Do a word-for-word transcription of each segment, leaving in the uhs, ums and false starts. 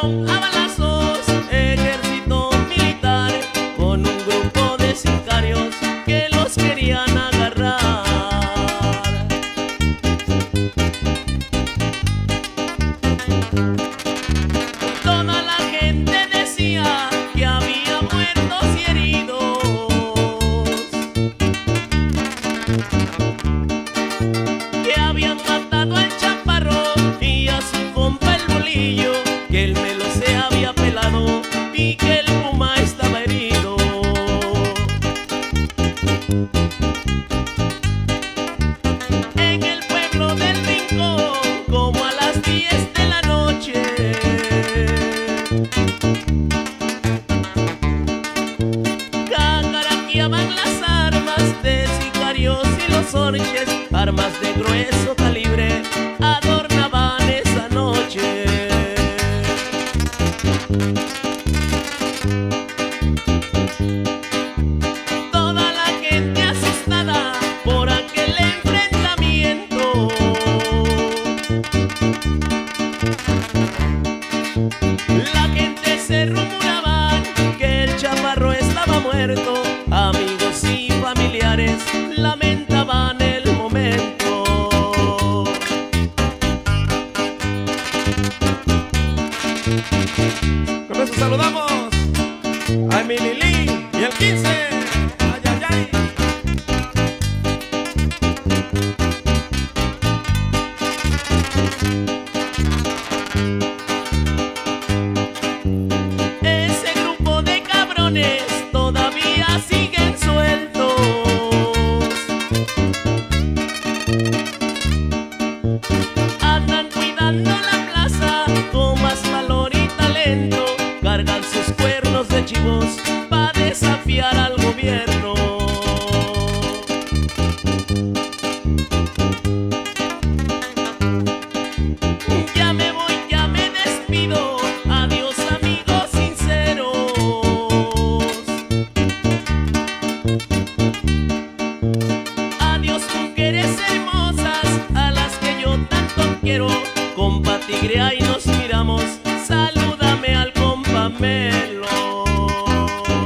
mataron a balazos, ejército militar, con un grupo de sicarios que los querían agarrar. Toda la gente decía que había muertos y heridos, que habían matado al Chaparro y a su compa el Bolillo, que el Melo se había pelado y que el Puma estaba herido. En el pueblo del Rincón, como a las diez de la noche, cacaraqueaban las armas de sicarios y los orches, armas de grueso calibre adornaban esa noche. Toda la gente asustada por aquel enfrentamiento, la gente se rumoraba que el Chaparro estaba muerto. Amigos y familiares lamentaban el momento. Con eso saludamos a Emily Lee y el quince. Ay, ay, ay. Ese grupo de cabrones todavía siguen sueltos. Andan cuidando la plaza con más valor y talento. Cargan sus cuernos de chivos para desafiar al gobierno. Ya me voy, ya me despido. Adiós, amigos sinceros. Adiós, mujeres hermosas, a las que yo tanto quiero. Compa Tigre, ahí nos miramos. Salúdame al compa Melo.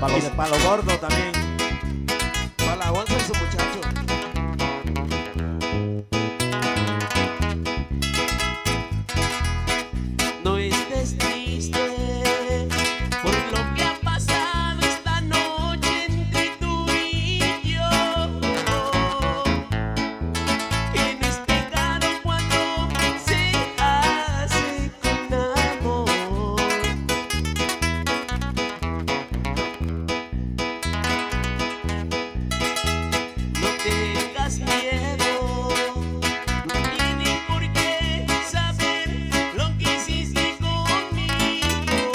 Para los de Palo Gordo también. Para la once y su muchacho. No estés triste por lo que ha pasado esta noche entre tú y yo. Que no es pecado cuando se hace con amor. No tengas miedo, no tienes por qué saber lo que hiciste conmigo.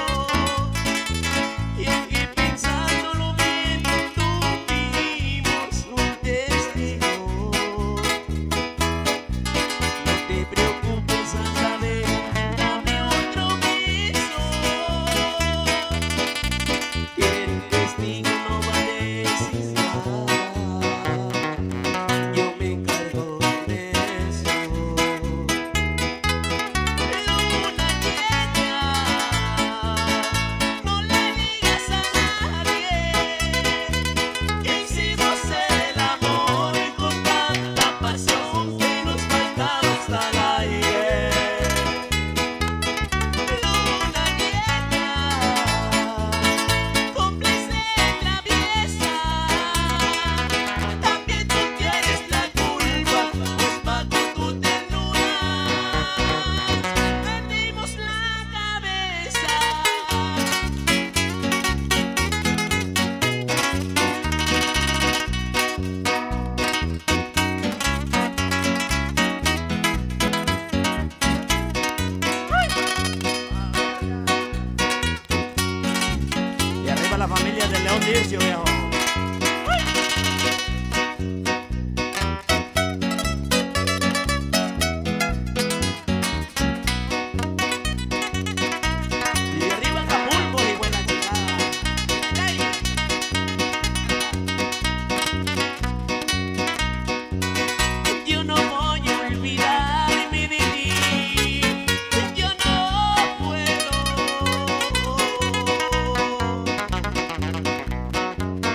Y aunque pensándolo bien, tuvimos un testigo. No te preocupes al saber, dame otro beso, que el testigo no va a decir nada. Yo me encargo de eso. Luna llena, no le digas a nadie que hicimos el amor con tanta pasión que nos faltaba hasta el aire. Luna llena, cómplice en la belleza, también tú tienes la culpa, pues bajo tu ternura perdimos la cabeza. Y arriba la familia de León Dircio, viejo. Y arriba Acapulco, y buena chingada. ¡Ey! Yo no voy a olvidarme de ti, yo no puedo.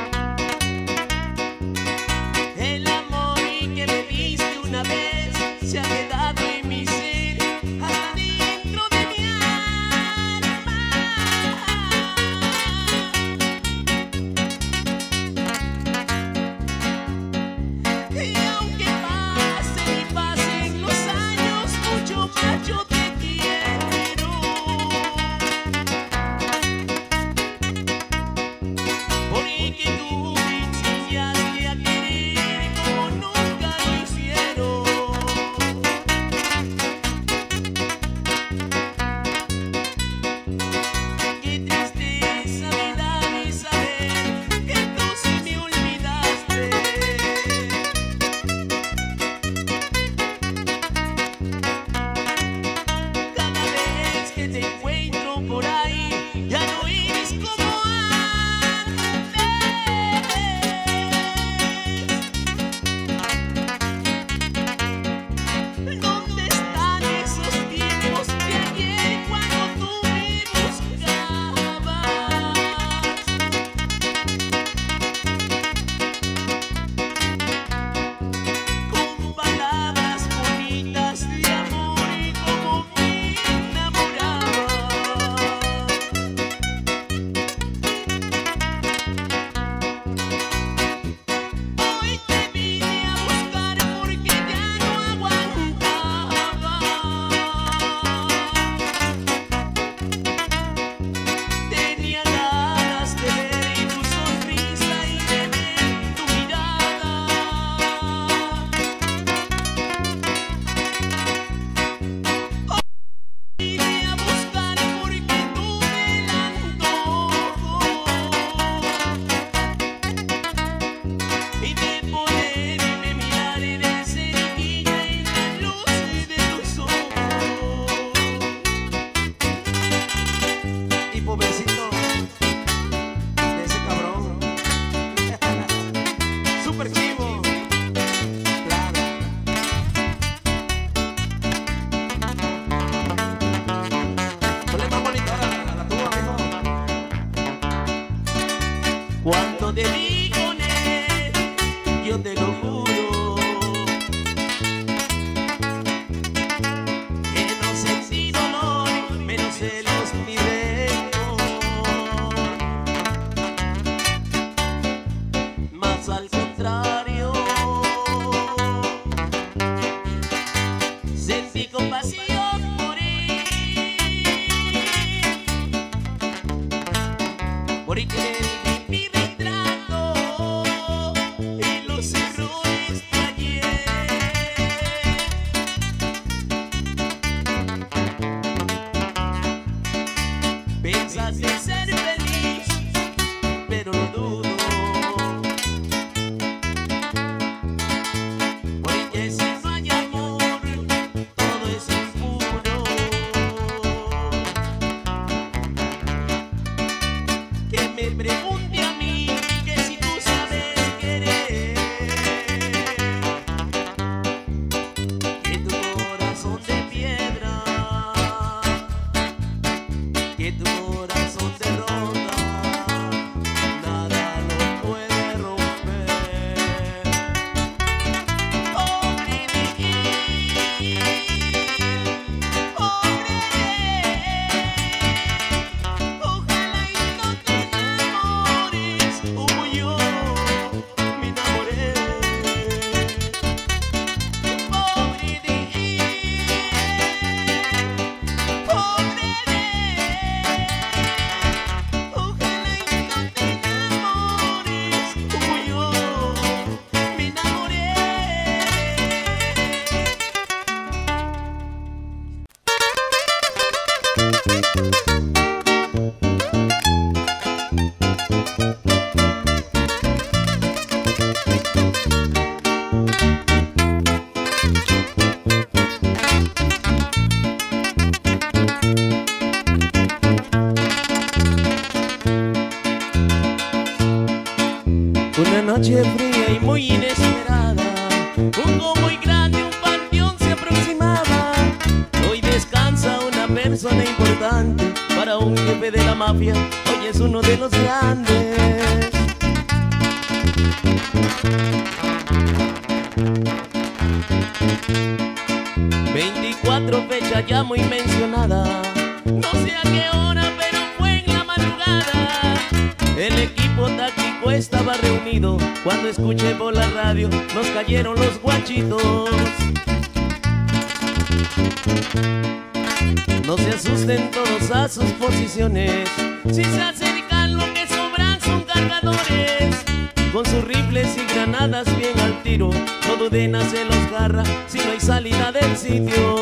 porque él mi retrato y los errores de ayer. Pensaste ser feliz, pero lo dudo, porque si no hay amor, todo es impuro. Que me pregunte a mí que si tú sabes querer, que tu corazón de piedra, que tu corazón de roca, nada lo puede romper. Pobre de él, pobre de él, ojalá y no te enamores como yo me enamoré. Pobre de él, pobre de él, ojalá y no te enamores como yo me enamoré. Una noche fría y muy inesperada, un muy grande, un panteón se aproximaba. Hoy descansa una persona importante, para un jefe de la mafia, hoy es uno de los grandes. veinticuatro fecha ya muy mencionada, no sé a qué hora, pero fue en la madrugada. El equipo táctico estaba reunido, cuando escuché por la radio, nos cayeron los guachitos. No se asusten todos a sus posiciones, si se acercan lo que sobran son cargadores. Con sus rifles y granadas bien al tiro, no duden a se los garra si no hay salida del sitio.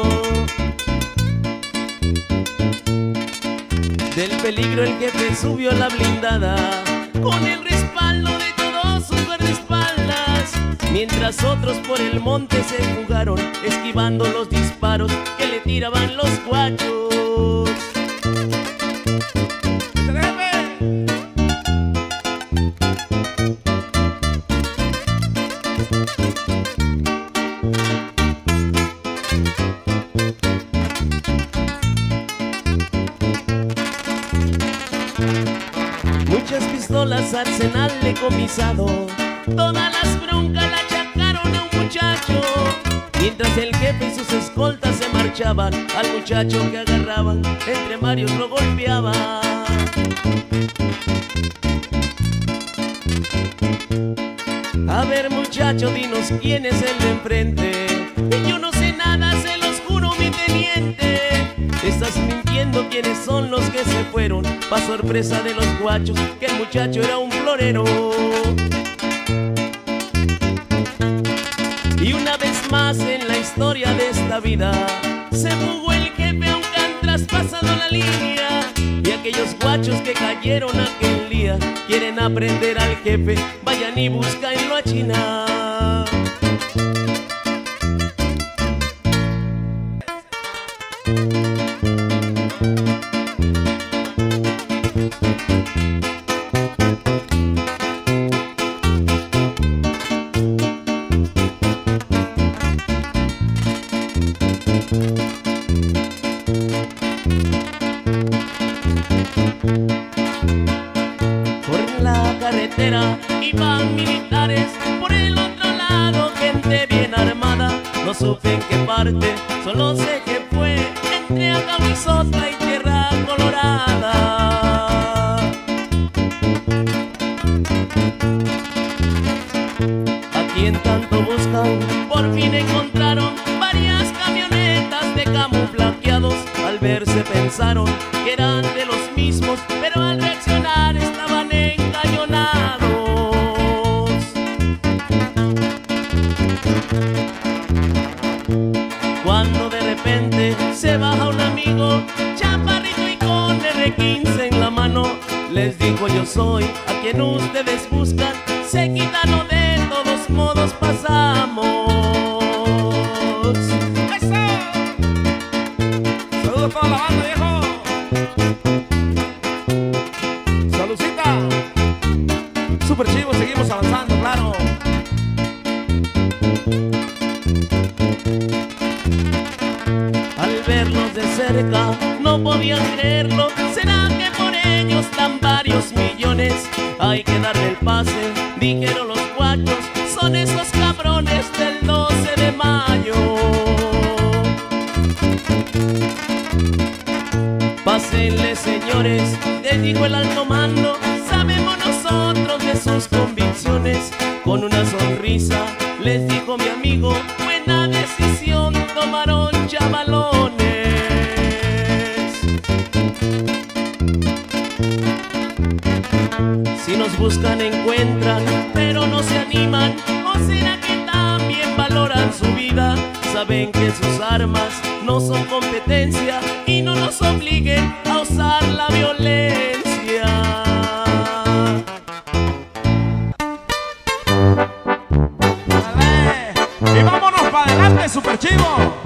Del peligro el jefe subió a la blindada, con el respaldo de todos sus guardaespaldas, mientras otros por el monte se fugaron, esquivando los disparos que le tiraban los guachos. Muchas pistolas, arsenal decomisado, todas las broncas la achacaron a un muchacho. Mientras el jefe y sus escoltas se marchaban, al muchacho que agarraban, entre varios lo golpeaban. A ver muchacho, dinos quién es el de enfrente. Y yo no sé nada, se los juro mi teniente. Estás mintiendo, quiénes son los que se fueron, pa' sorpresa de los guachos, que el muchacho era un florero. Y una vez más en la historia de esta vida, se fugó el jefe aunque han traspasado la línea. Y aquellos guachos que cayeron aquel día, quieren aprender al jefe, vayan y búscanlo a China. Por la carretera iban militares, por el otro lado gente bien armada. No supe en qué parte, solo sé que fue entre Acahuizotla y Tierra Colorada. A quien tanto buscan, por fin encontraron varias camionetas de camuflajeados. Al verse pensaron que eran de los mismos, pero al reaccionar estaban nueve quince en la mano, les dijo: yo soy a quien ustedes buscan, se quitan o de todos modos pasamos. ¡Eso! Saludos a toda la banda, viejo. Saludcita. Super chivo, seguimos avanzando, claro. Al verlos de cerca no podían creerlo. ¿Será que por ellos dan varios millones? Hay que darle el pase, dijeron los guachos. Son esos cabrones del doce de mayo. Pásenle, señores, les dijo el alto mando. Sabemos nosotros de sus convicciones. Con una sonrisa les dijo mi amigo: buena decisión tomaron, chavalones. Si nos buscan encuentran, pero no se animan. ¿O será que también valoran su vida? Saben que sus armas no son competencia y no nos obliguen a usar la violencia. Dale. Y vámonos para adelante, super chivo.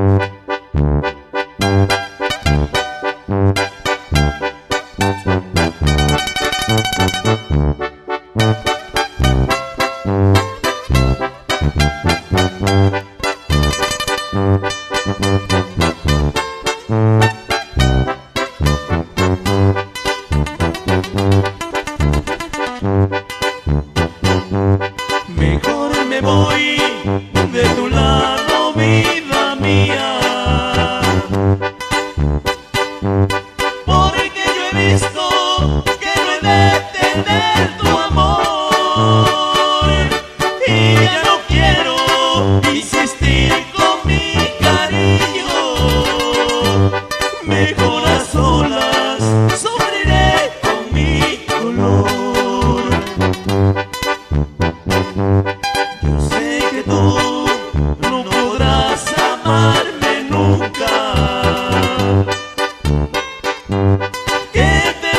Mejor me voy de tu lado, vida mía, porque yo he visto que no he de tener tu amor y ya no quiero insistir con mi cariño. Mejor a solas sufriré con mi dolor. Yo sé que tú no podrás amarme nunca, que te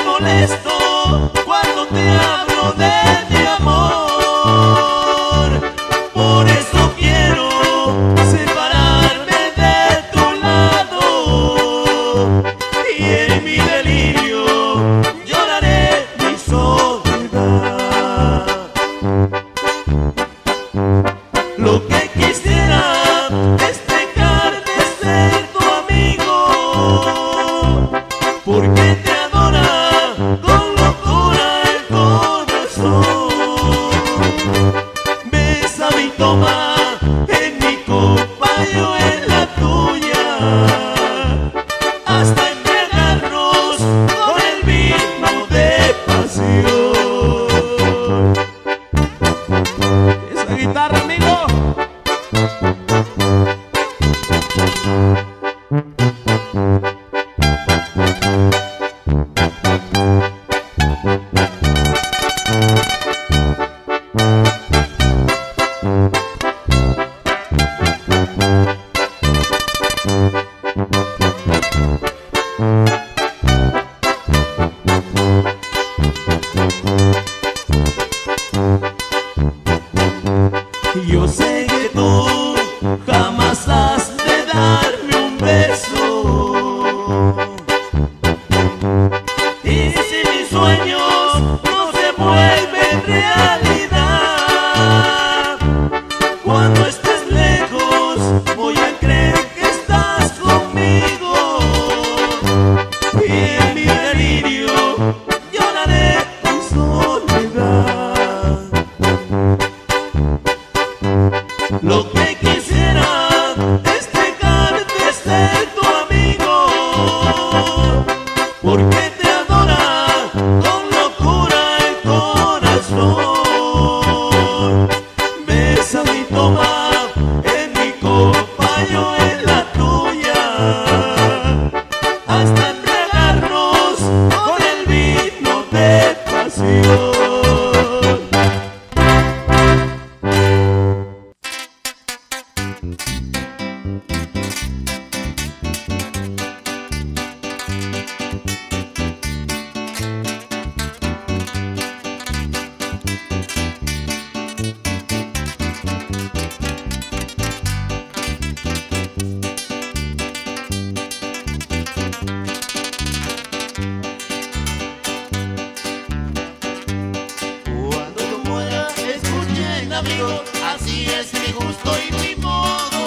amigos, así es mi gusto y mi modo.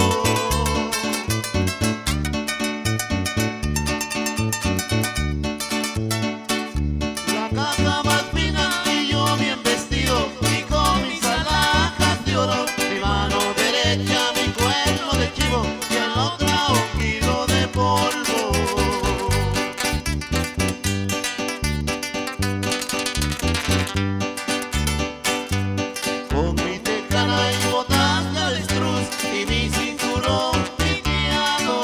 La caja más fina y yo bien vestido, y con mis alhajas de oro, mi mano derecha mi cuerno de chivo, y en la otra un kilo de polvo. Con mi tecana y botas de avestruz y mi cinturón piqueado,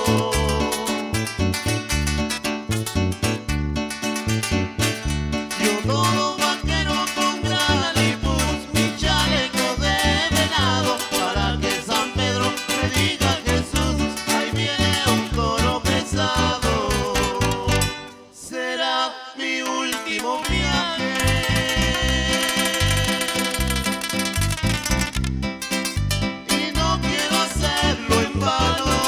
yo todo vaquero con gran alipuz, mi chaleco de venado, para que San Pedro me diga Jesús, ahí viene un toro pesado. Será mi último viaje, y no quiero hacerlo en vano.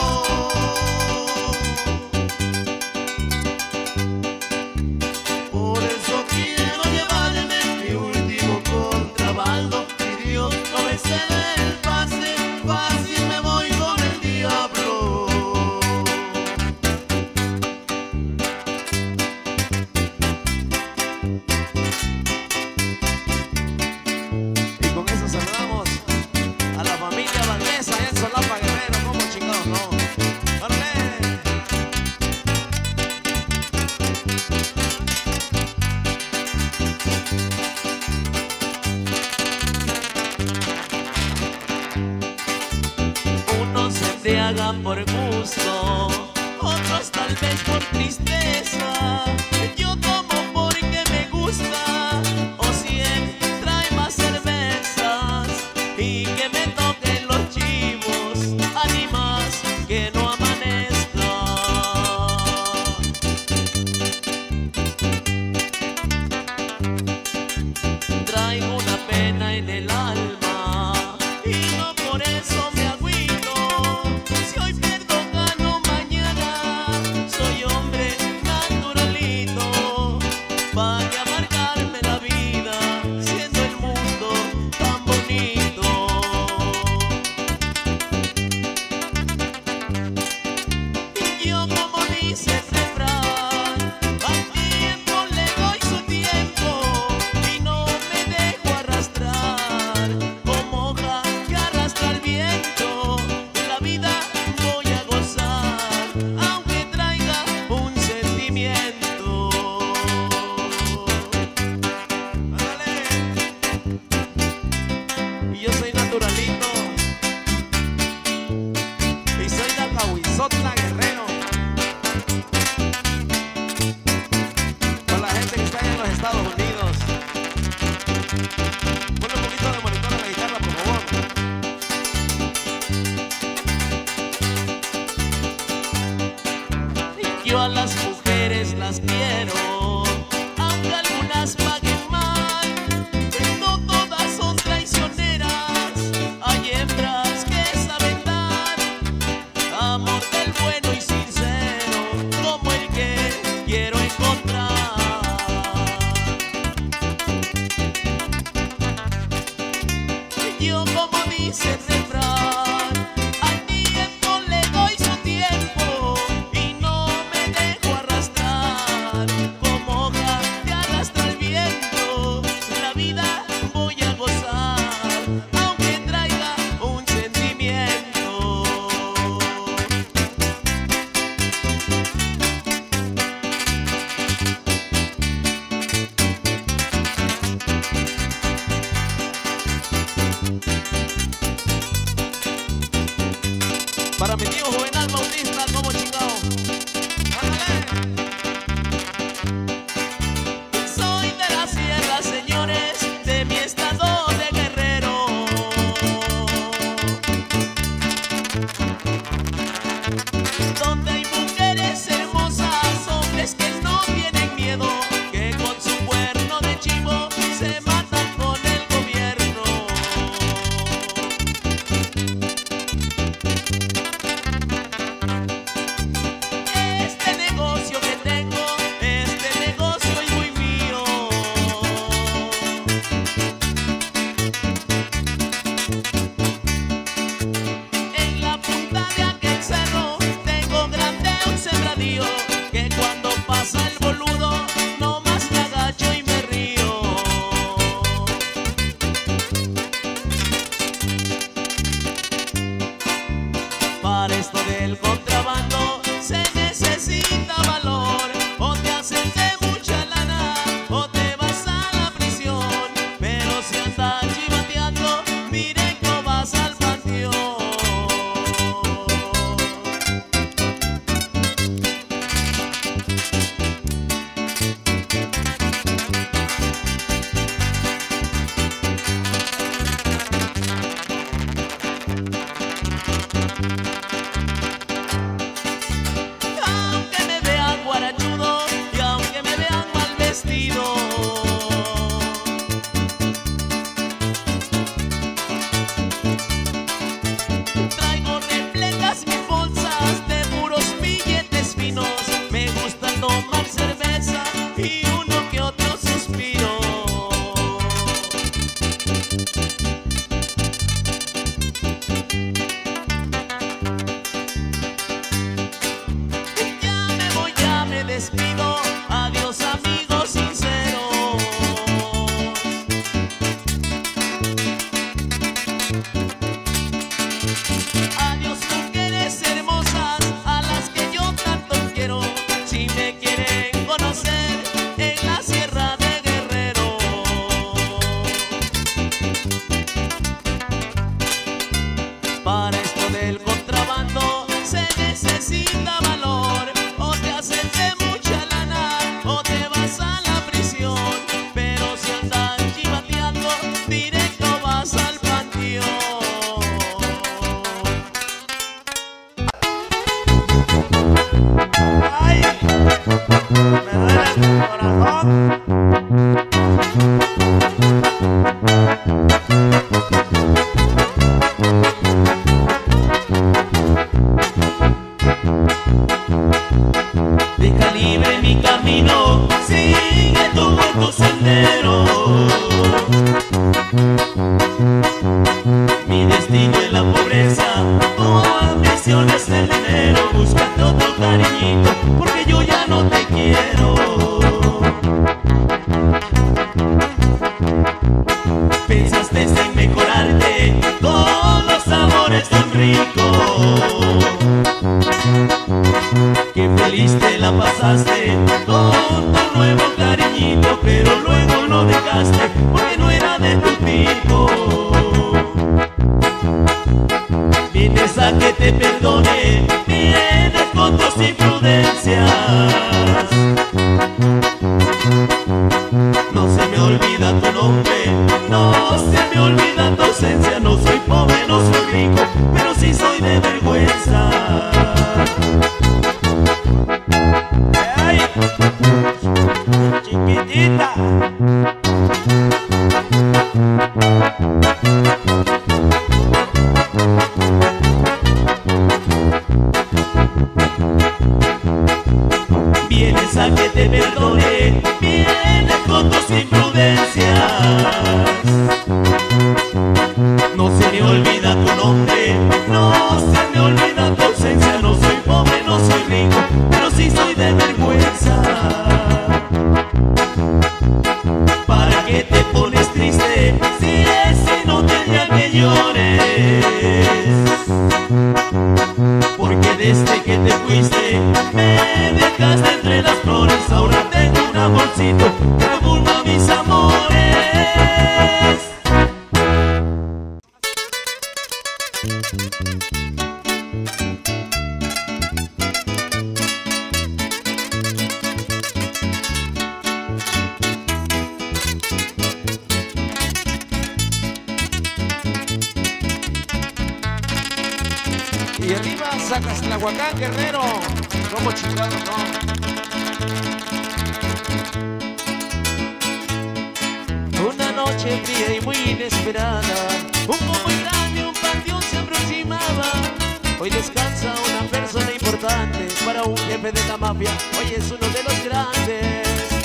Por eso quiero llevarme mi último contrabando. Si Dios no me cede el pase, fácil me voy con el diablo. Y con eso saludamos a la familia Valdés allá en Solapa, Guerrero. Como chingados, no. ¡Órale! Unos se embriagan por gusto, otros tal vez por tristeza. Yo tomo porque me gusta, o si él trae más cervezas, y que me toquen los chivos, ánimas que no amanezca. Traigo una pena en el alma y no por eso me agüito. Si hoy pierdo gano mañana, soy hombre naturalito. Pa' que amargarme la vida siendo el mundo tan bonito. Y yo como dice el refrán, al tiempo le doy su tiempo y no me dejo arrastrar como hoja que arrastra el viento. La vida voy a gozar aunque traiga un sentimiento. Ándale. Y yo soy naturalito y soy de Acahuizotla, Guerrero. Con la gente que está en los Estados Unidos. Ponle un poquito de monitor a la guitarra, por favor. Yo a las mujeres las quiero, aunque algunas paguen mal. No todas son traicioneras, hay hembras que saben dar amor del bueno y sincero, como el que quiero encontrar. Yo como dice el refrán, al tiempo le doy su tiempo y no me dejo arrastrar como hoja que arrastra el viento. La vida voy a gozar aunque traiga un sentimiento. corazón. Deja libre mi camino, sigue tú por tu sendero. Mi destino es la pobreza, tu ambición es el dinero. Búscate otro cariñito, porque yo ya no te quiero. Pensaste en mejorarte con los sabores tan ricos. Qué feliz te la pasaste con tu nuevo cariñito, pero luego lo dejaste porque no era de tu tipo. Vienes a que te perdone, vienes con tus imprudencias. No se me olvida tu nombre, no se me olvida tu ausencia. No soy pobre, no soy rico, pero sí soy de vergüenza. ¡Ay! Chiquitita. Vienes a que te perdone, vienes con tus imprudencias. No se me olvida tu nombre, no se me olvida tu ausencia. No soy pobre, no soy rico, pero sí soy de vergüenza. ¿Para qué te pones triste si ese no tenía que llores? Porque desde que te fuiste me dejaste entre las flores. Ahora tengo un amorcito que devuelva mis amores. Y arriba sacas Tlahuacán, Guerrero. Como chingado, no. Una noche fría y muy inesperada, un poco grande, un panteón se aproximaba. Hoy descansa una persona importante, para un jefe de la mafia, hoy es uno de los grandes.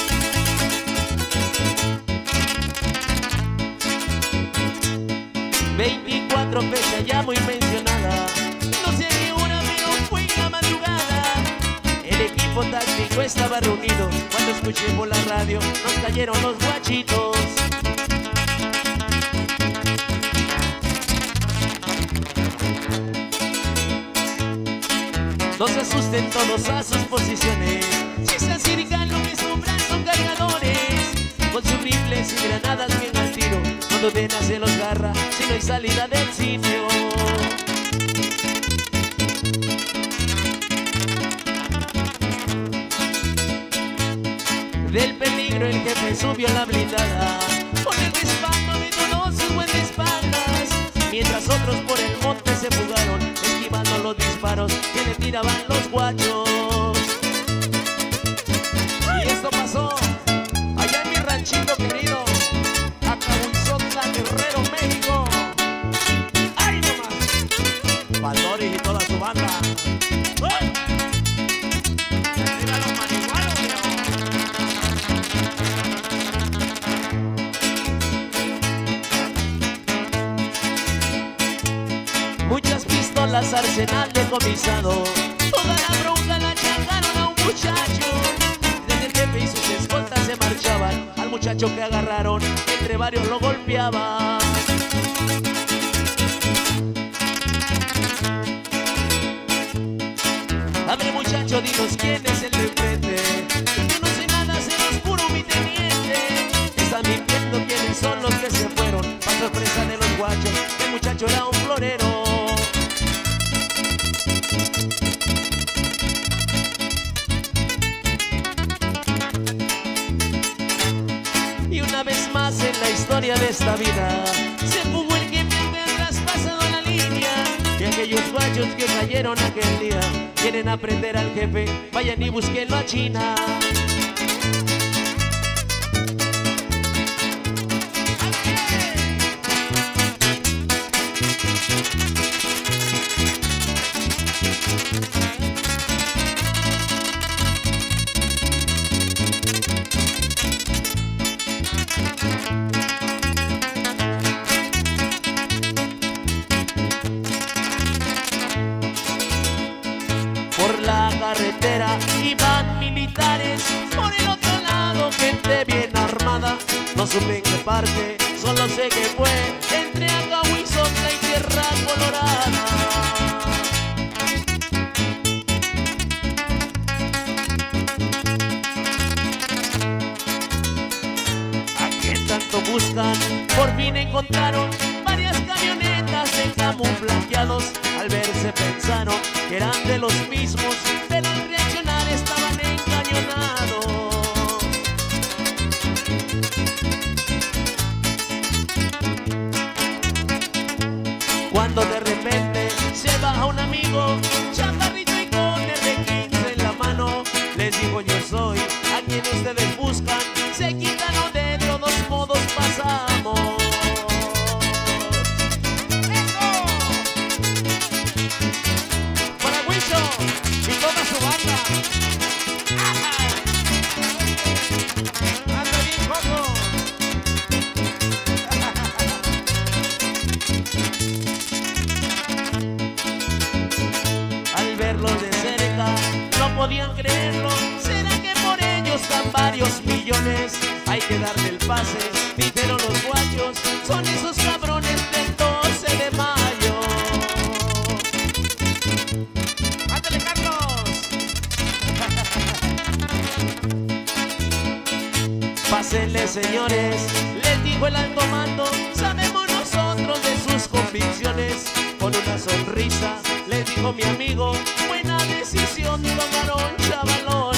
veinticuatro fecha ya muy mencionada, no sé ni una, pero fue la madrugada. El equipo táctico estaba reunido, cuando escuché por la radio, nos cayeron los guachitos. No se asusten todos a sus posiciones, si se acercan lo que sobran son cargadores, con sus rifles y granadas bien al tiro. Cuando de nace los garra, si no hay salida del sitio. Del peligro el jefe subió a la blindada, con el respaldo de todos sus guardaespaldas, mientras otros por el monte se fugaron, esquivando los disparos que le tiraban los guachos. Y esto pasó allá en mi ranchito querido, Acahuizotla, Guerrero, México. ¡Ay, nomás! Valores y toda su banda. ¡Oh! ¡Arriba los marihuanos, viejo! Muchas pistolas, arsenal decomisado, toda la bronca la changaron a un muchacho. Desde el jefe y sus escoltas se marchaban, al muchacho que agarraron, entre varios lo golpeaban. A ver, muchacho, dinos quién es el de enfrente. Yo no sé nada, se los juro, mi teniente. Están mintiendo quiénes son los que se fueron, para sorpresa de los guachos, el muchacho era un florero. Y una vez más en la historia de esta vida, se fugó el que me ha traspasado la línea. Y aquellos guachos que cayeron aquel día, quieren aprender al jefe, vayan y búsquenlo a China. No supe en qué parte, solo sé que fue entre Acahuizonte y Tierra Colorada. ¿A quién tanto buscan? Por fin encontraron varias camionetas en camuflajeados. Al verse pensaron que eran de los mismos, pero al reaccionar estaban encañonados. Cuando de repente se baja un amigo, chaparrito y con R quince en la mano, les digo yo soy a quien ustedes buscan, se quitan o de todos modos pasamos. ¡Eso! Para Huicho y toda su banda. ¡Ajá! ¡Anda bien, Coco! De cerca, no podían creerlo. ¿Será que por ellos dan varios millones? Hay que darle el pase, dijeron los guachos. Son esos cabrones del doce de mayo. ¡Ándale, Carlos! Pásenle, señores, les dijo el alto mando. Sabemos nosotros de sus convicciones. Con una sonrisa les dijo mi amigo, buena decisión tomaron, chavalones.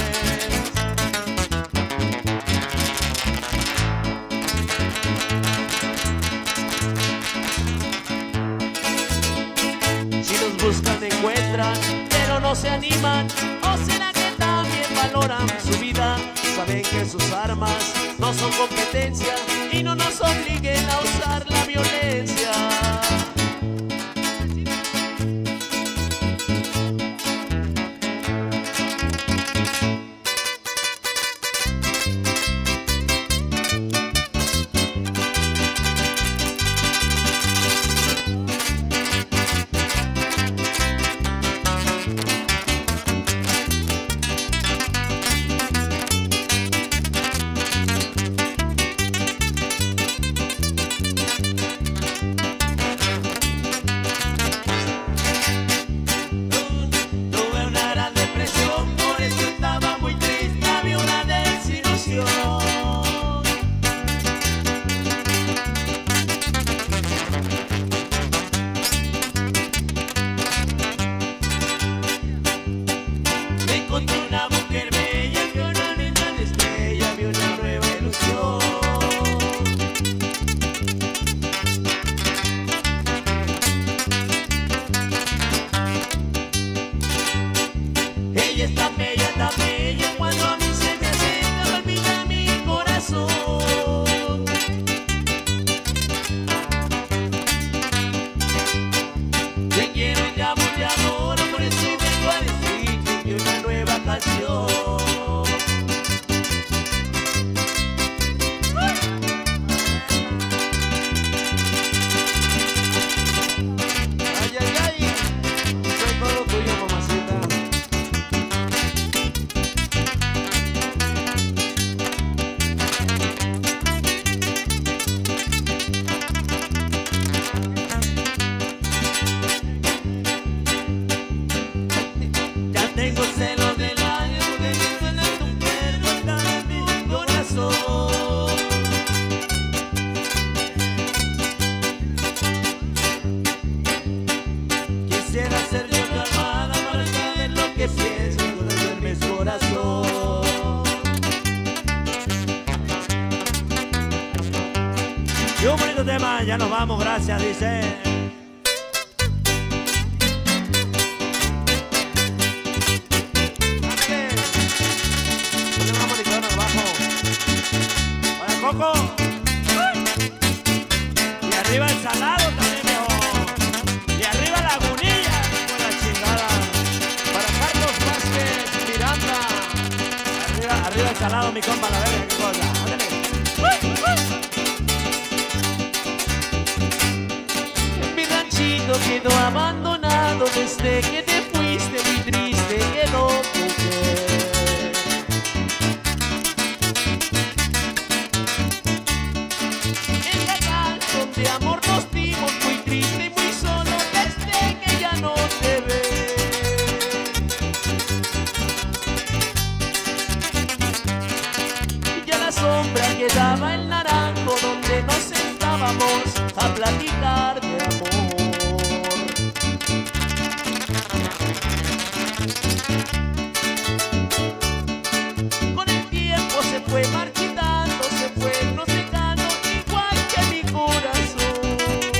Si los buscan encuentran, pero no se animan. ¿O será que también valoran su vida? Saben que sus armas no son competencia y no nos obliguen a usar la violencia. Y un bonito tema, ya nos vamos, gracias, dice. Hola, Coco. Y arriba el Salado también, viejo. Y arriba Lagunilla, con la chingada. Para Carlos Vázquez Miranda. Arriba, arriba el Salado, mi compa, la verga, qué cosa. Ándale. Quedó abandonado desde que te fuiste, muy triste quedó mujer. quedaba el Naranjo, donde nos sentábamos a platicar de amor. Con el tiempo se fue marchitando, se fue no secando, igual que mi corazón.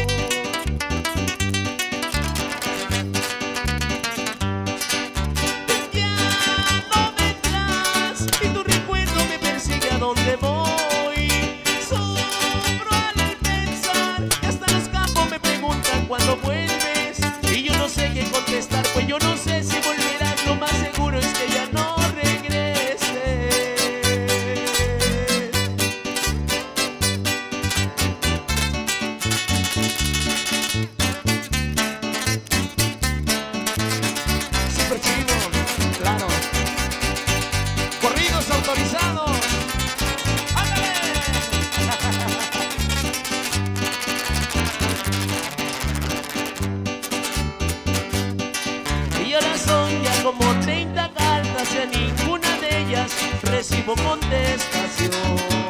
Ya no vendrás y tu recuerdo me persigue a donde voy. Sufro al pensar que hasta los campos me preguntan cuándo vuelves, y yo no sé qué contestar, pues yo no sé si volverás. Lo más seguro es que ya no regreses. Super chido, claro. Corridos autorizados. ¡Ándale! Y ahora son ya como treinta cartas y a ninguna de ellas recibo contestación.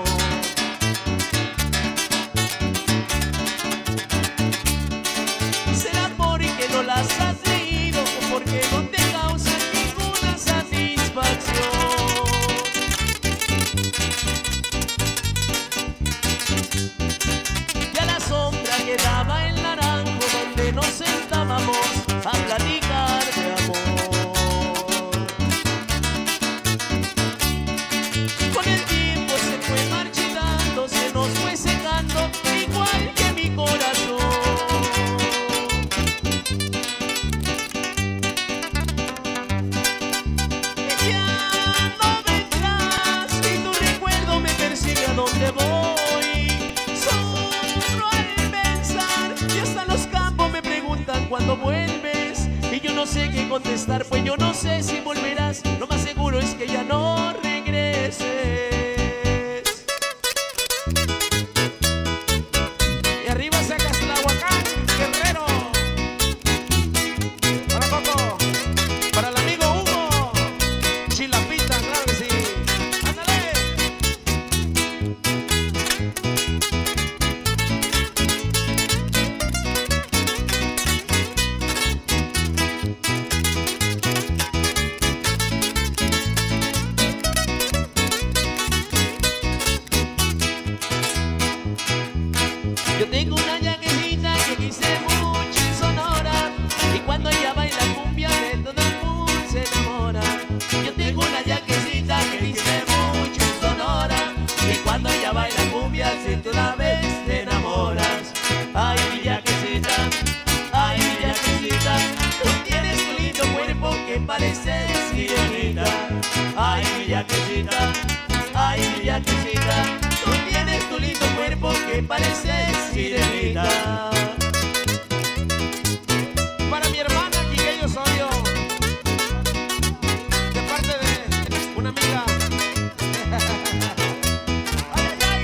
Será porque no las has leído o porque no te causa ninguna satisfacción. Y a la sombra quedaba el Naranjo, donde nos sentábamos a platicar de amor. Con el tiempo se fue marchitando, se nos fue secando, igual que mi corazón. Y ya no vendrás y tu recuerdo me persigue a donde voy. Sufro al pensar y hasta los campos me preguntan cuándo vuelves, y yo no sé qué contestar, pues yo no sé si volverás. Lo más seguro es que ya no regreses. Y arriba sacas el Aguacán, Guerrero. Para Coco, para el amigo Hugo, Chilapita, claro que sí. ¡Ándale! Yo tengo una yaquecita que quise mucho en Sonora, y cuando ella baila cumbia de todo el mundo se enamora. Yo tengo una yaquecita que quise mucho en Sonora, y cuando ella baila cumbia si tú la ves te enamoras. Ay, mi yaquecita, ay, mi yaquecita, tú tienes un lindo cuerpo que parece sirenita. Ay, mi yaquecita, ay, mi yaquecita, tú tienes tu lindo cuerpo que parece sirenita. Para mi hermana Quiqueyo Osorio, de parte de una amiga. Ay, ay, ay.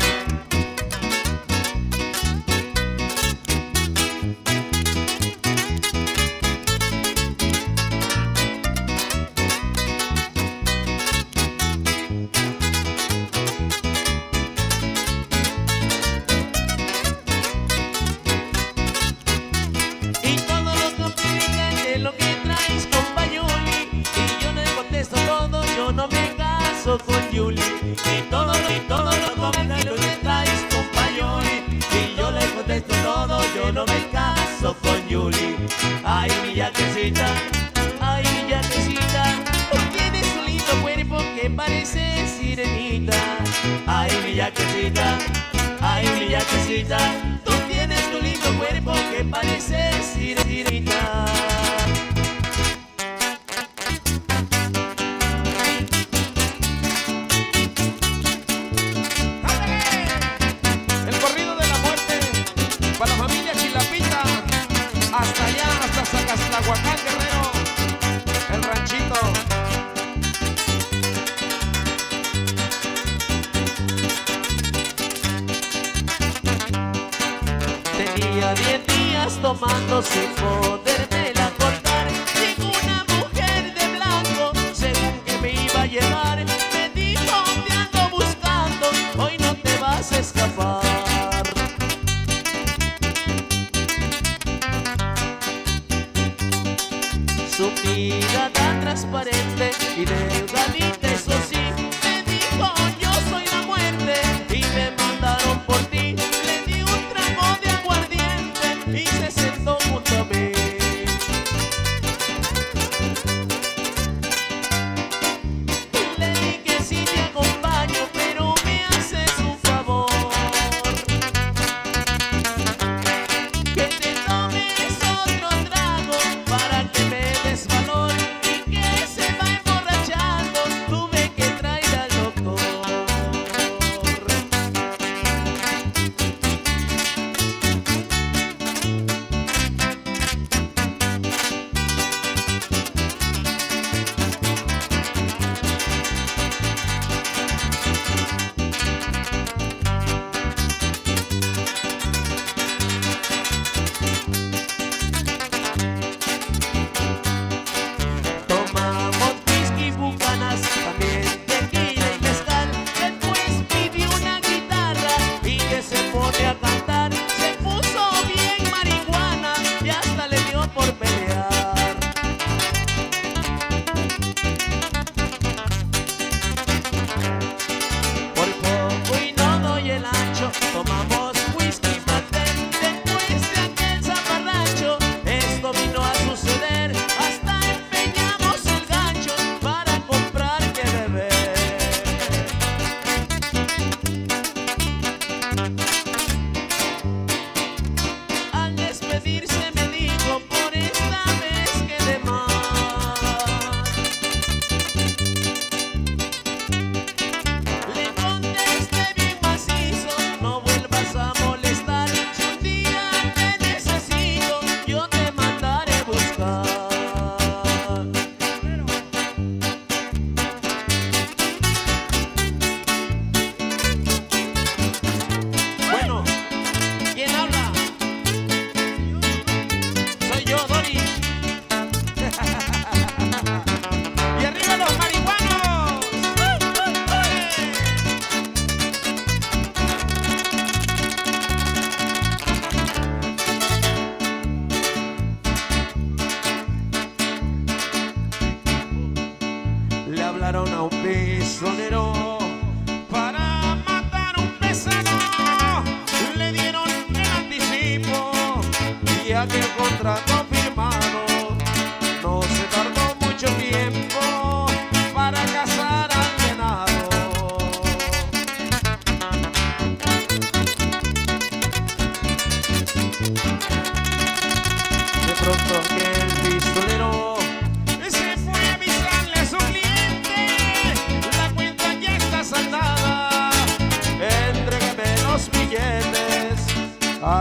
Y todo lo complican de lo que traes, compa Yuli, y yo no contesto todo, yo no me caso con Yuli. Y todo, y todo lo complican de lo que traes, compa Yuli, y yo le contesto todo, yo no me caso con Yuli. Ay, mi yaquecita, ay, mi yaquecita, tú tienes un lindo cuerpo que parece sirenita. Ay, mi yaquecita, ay, mi yaquecita, tú tienes tu lindo cuerpo que parece sirenita. ¡Ándale! El corrido de la muerte para la familia Chilapita, hasta allá, hasta Zacatlahuacán, Guerrero, el ranchito. Tenía diez días tomando sin podérmela cortar. Llegó una mujer de blanco, según que me iba a llevar. Me dijo, te ando buscando, hoy no te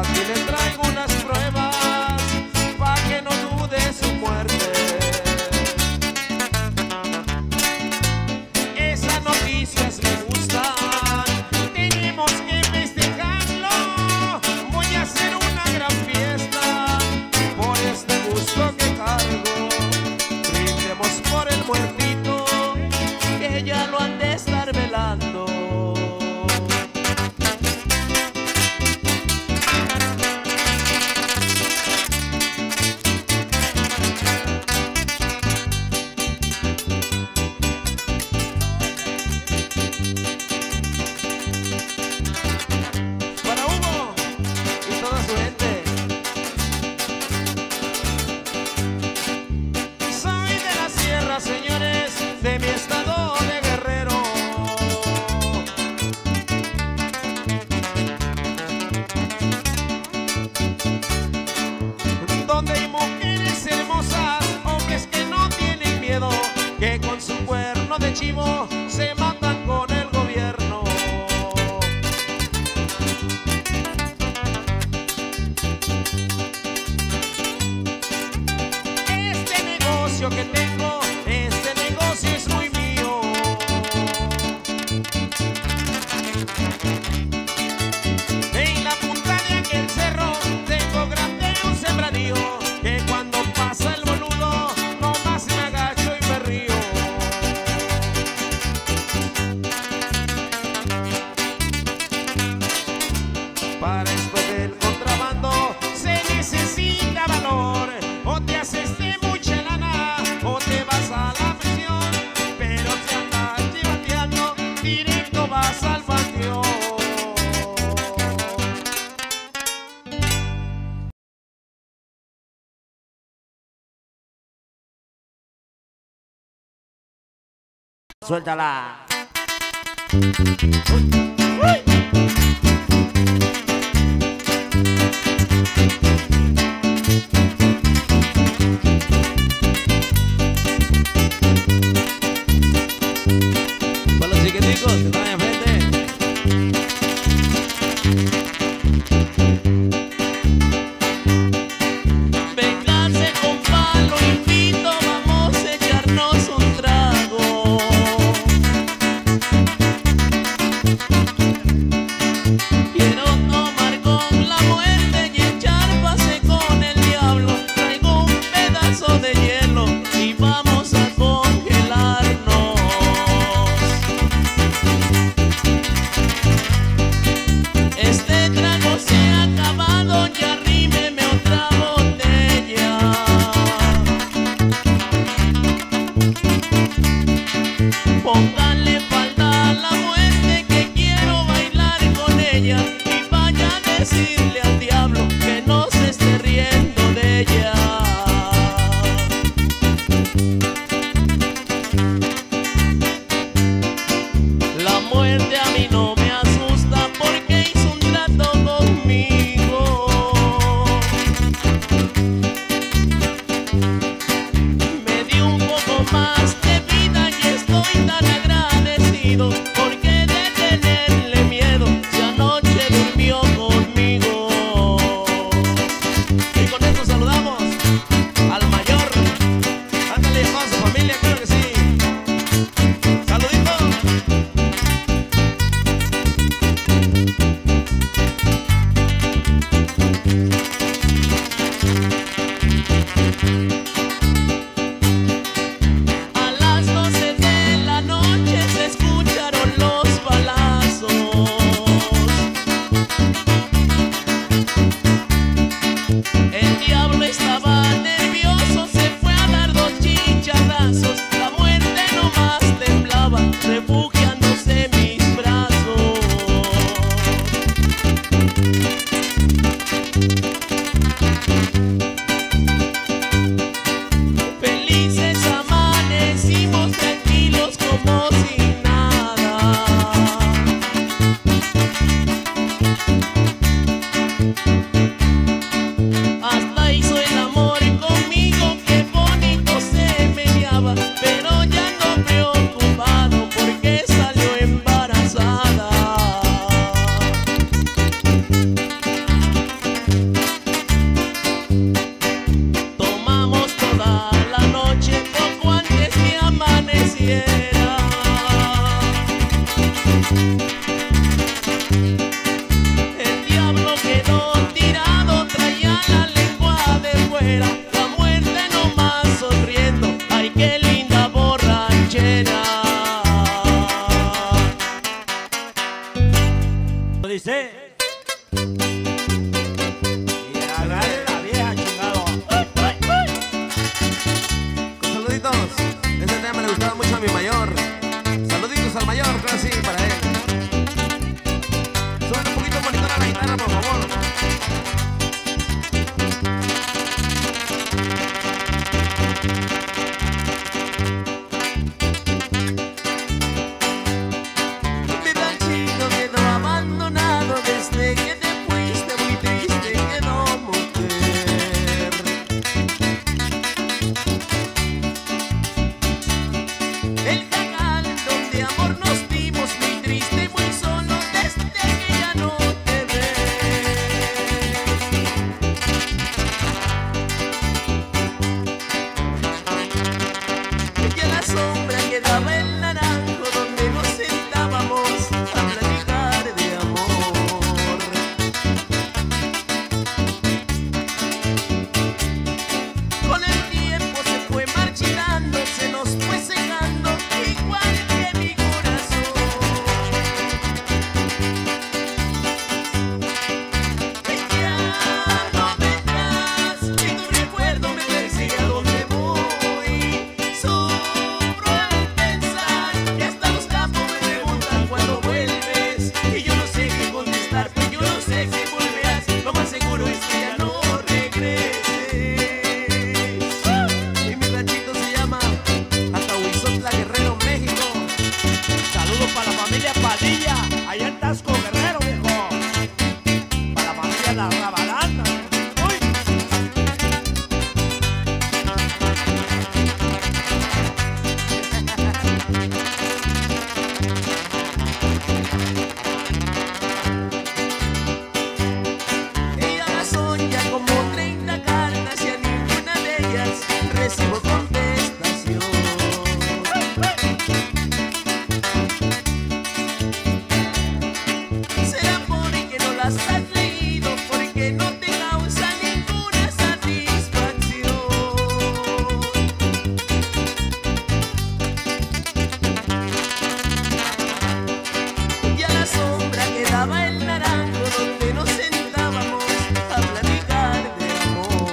Aquí le traigo unas pruebas pa' que no dude su muerte. Esas noticias me gustan, tenemos que festejarlo. Voy a hacer una gran fiesta por este gusto que cargo. Brindemos por el muertito que ya lo han de estar velando. Señores, de mi estado de Guerrero, donde hay mujeres hermosas, hombres que no tienen miedo, que con su cuerno de chivo se matan con el gobierno. Este negocio que tengo, este negocio es muy mío. En la punta de aquel cerro tengo grande un sembradío, que cuando pasa el boludo nomás me agacho y me río. Para esto del contrabando se necesita valor, o te haces de mucha lana o te vas a la prisión, pero si andas chivateando, directo vas al panteón. Suéltala. ¡Uy! Para los chiquiticos que están enfrente. Véngase compa, lo invito, vamos a echarnos un trago. Quiero tomar con la muerte y echar pase con el diablo. Traigo un pedazo de hielo y vamos a congelarnos. Este trago se ha acabado, ya arrímeme otra botella. Póngale falda a la muerte que quiero bailar. dice. Y agarre la vieja, chingado. ¡Uy, uy, uy! Con saluditos. Este tema le gustaba mucho a mi mayor. Saluditos al mayor, claro, sí, para él. Suena un poquito monitor a la guitarra, por favor. Mi ranchito quedó abandonado desde que te fuiste, muy triste quedó mujer. El jacal donde amor nos dimos, muy triste, muy solo desde que ya no te ves. Y a la sombra quedaba el naranjo donde nos sentábamos a platicar de amor. Con el tiempo se fue marchitando, se nos fue secando igual que mi corazón. Ya no vendrás y tu recuerdo me persigue a donde voy. Sufro al pensar que hasta los campos me preguntan cuándo vuelves. Y yo no sé qué contestar, pues yo no sé si volverás. Lo más seguro es que ya no regreses. Y mi ranchito se llama Atahuizotla, Guerrero, México. Saludos para la familia Padilla, allá en Tasco, Guerrero, viejo. Para la familia La Rabalanda. Uy. Y ahora son ya como treinta cartas y a ninguna de ellas recibo contestación. Será porque no las has leído, porque no te causa ninguna satisfacción. Y a la sombra quedaba el naranjo donde nos sentábamos a platicar de amor.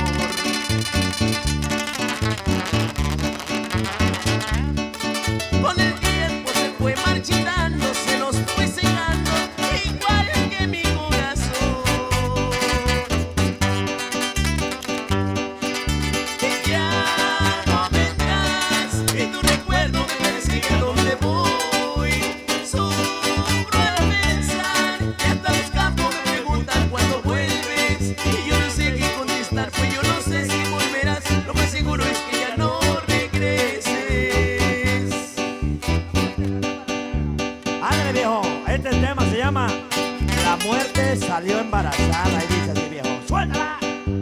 Con el tiempo se fue marchitando, se nos fue secando igual que mi corazón. Y ya no vendrás y tu recuerdo me persigue a donde voy. Sufro al pensar que hasta los campos me preguntan cuándo vuelves. Y yo no sé qué contestar, pues yo no sé si volverás. Lo más seguro es que ya no regreses. Ándale, viejo. Este tema se llama La muerte salió embarazada. Y dice así, viejo. ¡Suéltala!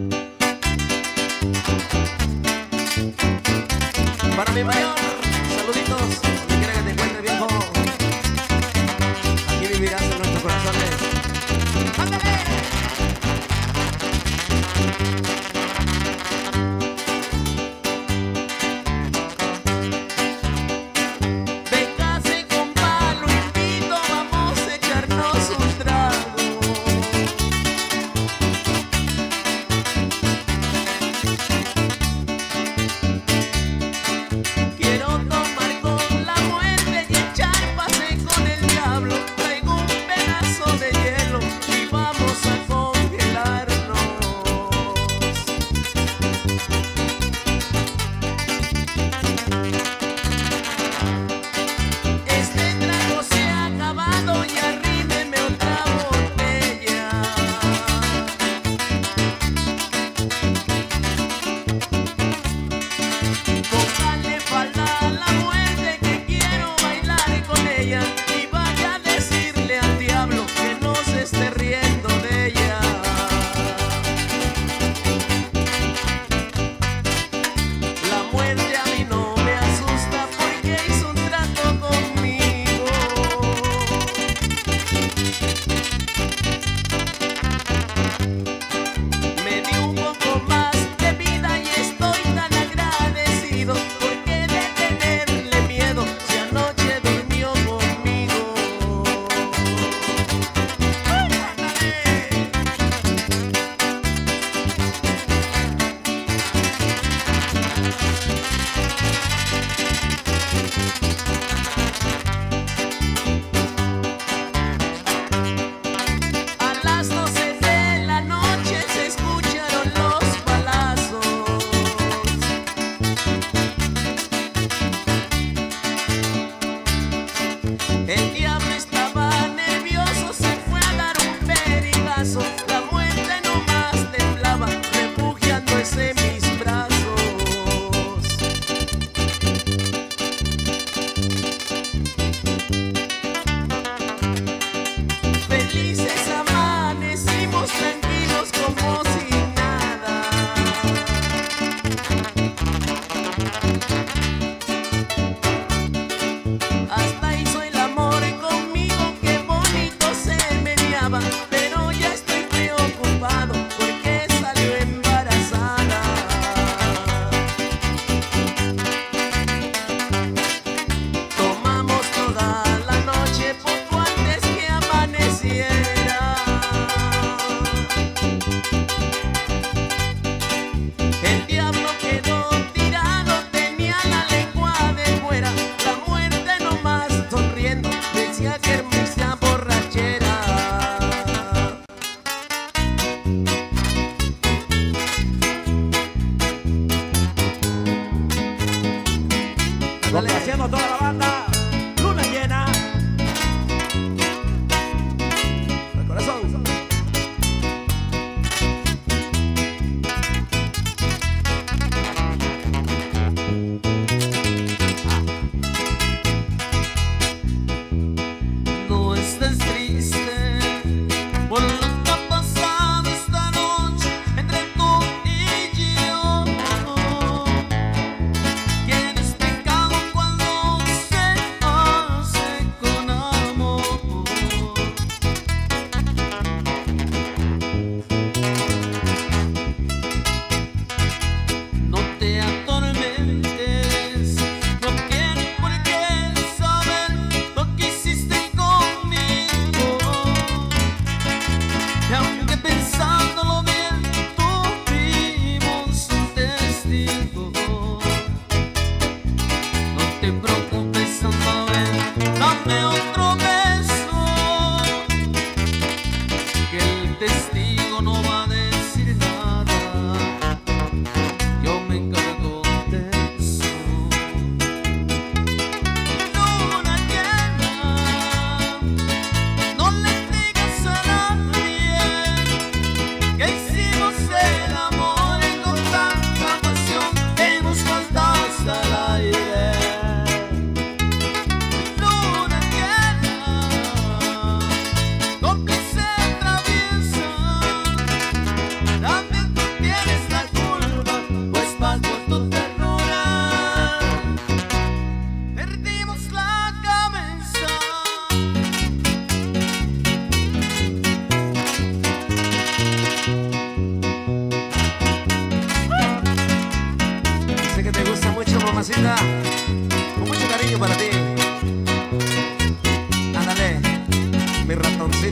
Para mi mayor, saluditos, donde quiera que te encuentres, viejo. Aquí vivirás en nuestros corazones. ¡Ándale! Véngase, compa, lo invito, vamos a echarnos un trago. Quiero tomar con la muerte y echar pase con el diablo. Traigo un pedazo de hielo y vamos a congelarnos. Este trago se ha acabado y arrímeme otra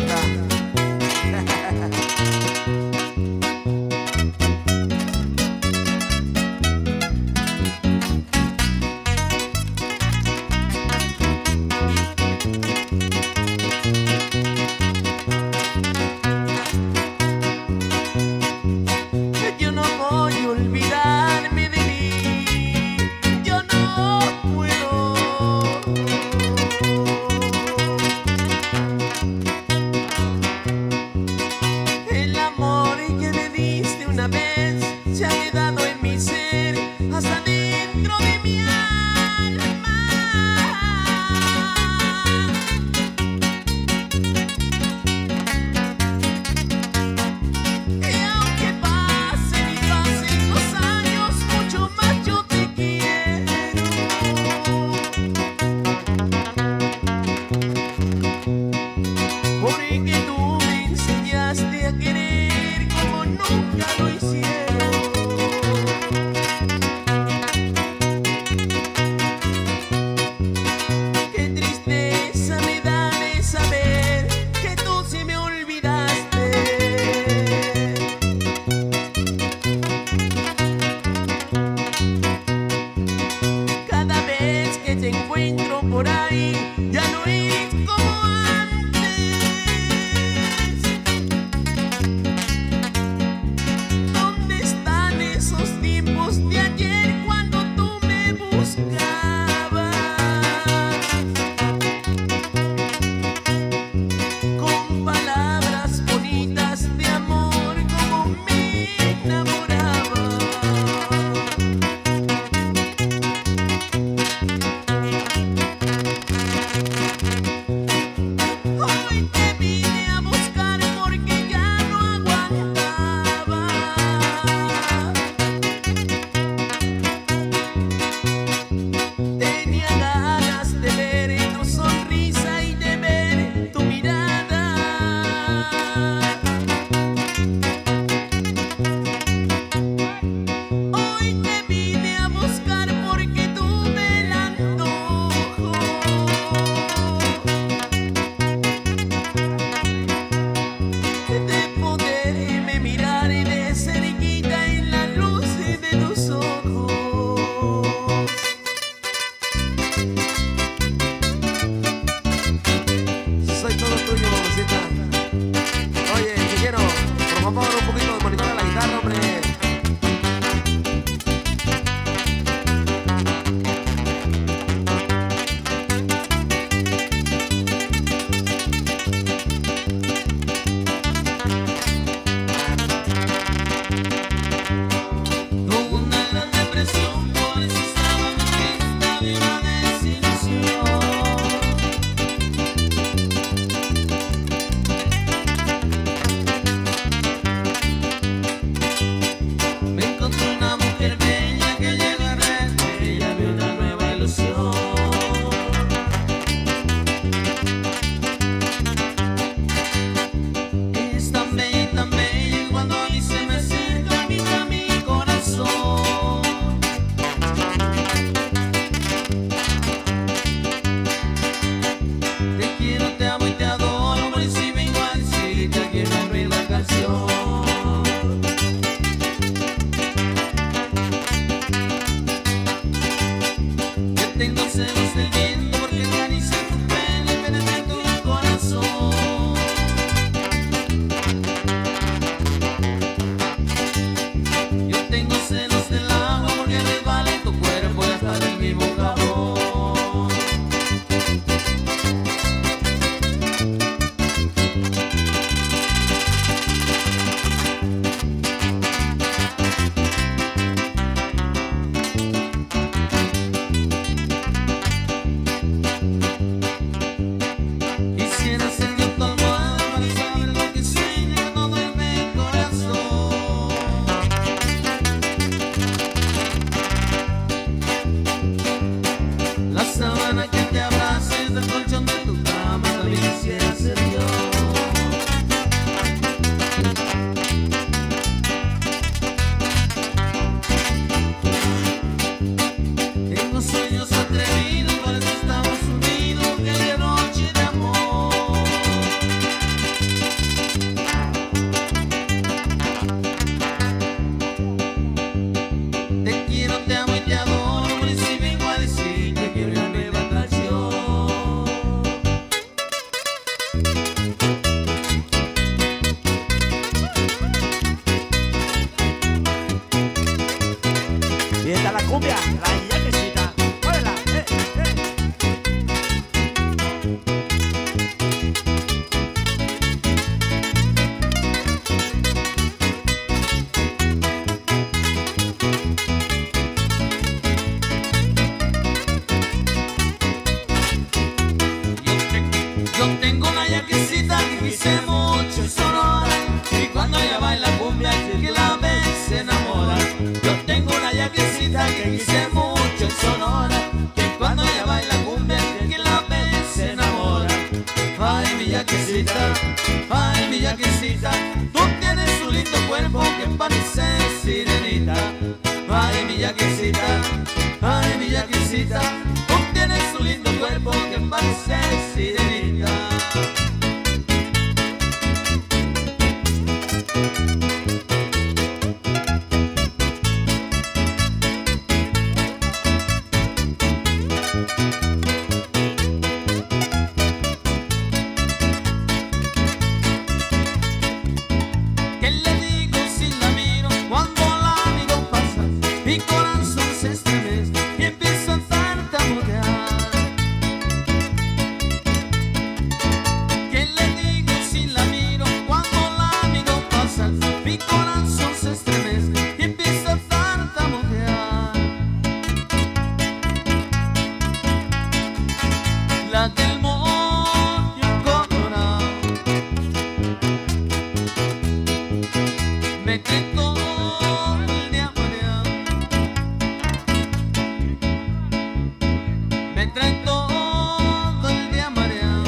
Rosita. Yo no voy a olvidarme de mí, yo no puedo. Y esta es la cumbia, la yaquecita. ¡Órala! ¡Eh, eh! Yo tengo una yaquecita que quise mucho en Sonora, y cuando ella baila cumbia que la ve se enamora. Yo tengo una yaquecita que quise mucho en Sonora, que cuando ella baila cumbia que la ve se enamora. Ay, mi yaquecita, ay, mi yaquecita, tú tienes un lindo cuerpo que parece sirenita. Ay, mi yaquecita, ay, mi yaquecita, tú tienes un lindo cuerpo que parece sirenita. ¿Qué le digo si la miro cuando la miro pasa? Mi corazón se estremece y empiezo a tartamudear. ¿Qué le digo si la miro cuando la miro pasa? Mi corazón se estremece y empiezo a tartamudear. La del moño colorado me trae todo el día mareado, me trae todo el día mareado.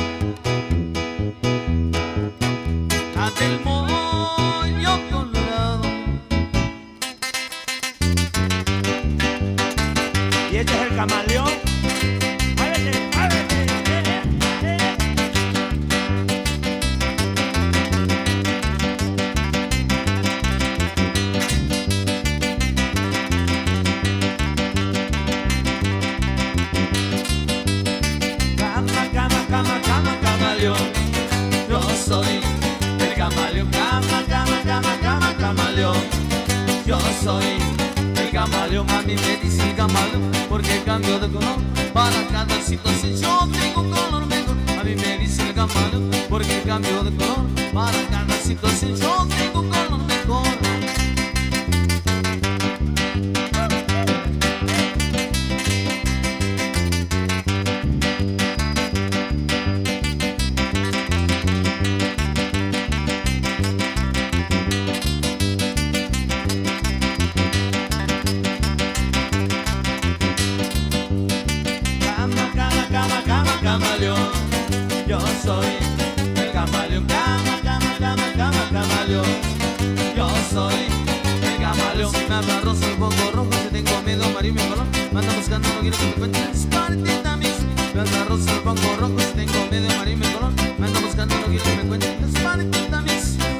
La del moño colorado. Y este es el camaleón. ¡Muévete, muévete! ¡Eh, eh, eh! Cama, cama, cama, cama, Camaleón, yo soy el camaleón. Cama, cama, cama, cama, camaleón. Yo soy el camaleón. A mí me dice el camaleón porque cambio de color para cada situación. Yo tengo un color mejor. A mí me dice el camaleón porque cambio de color para cada situación. Yo tengo un color mejor. cama, cama, cama, cama, Camaleón, yo soy el camaleón. Cama, cama, cama, cama, camaleón. Yo soy el camaleón. Si me agarro soy poco rojo, si tengo miedo amarillo mi color. Me anda buscando, no quiero que me cuentes partita mis. Me agarro soy poco rojo, si tengo miedo amarillo mi color. Me anda buscando, no quiero que me cuentes partita mis.